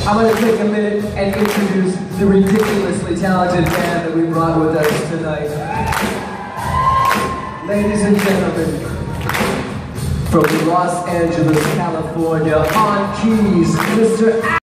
I'm going to take a minute and introduce the ridiculously talented band that we brought with us tonight. Ladies and gentlemen, from Los Angeles, California, on keys, Mr.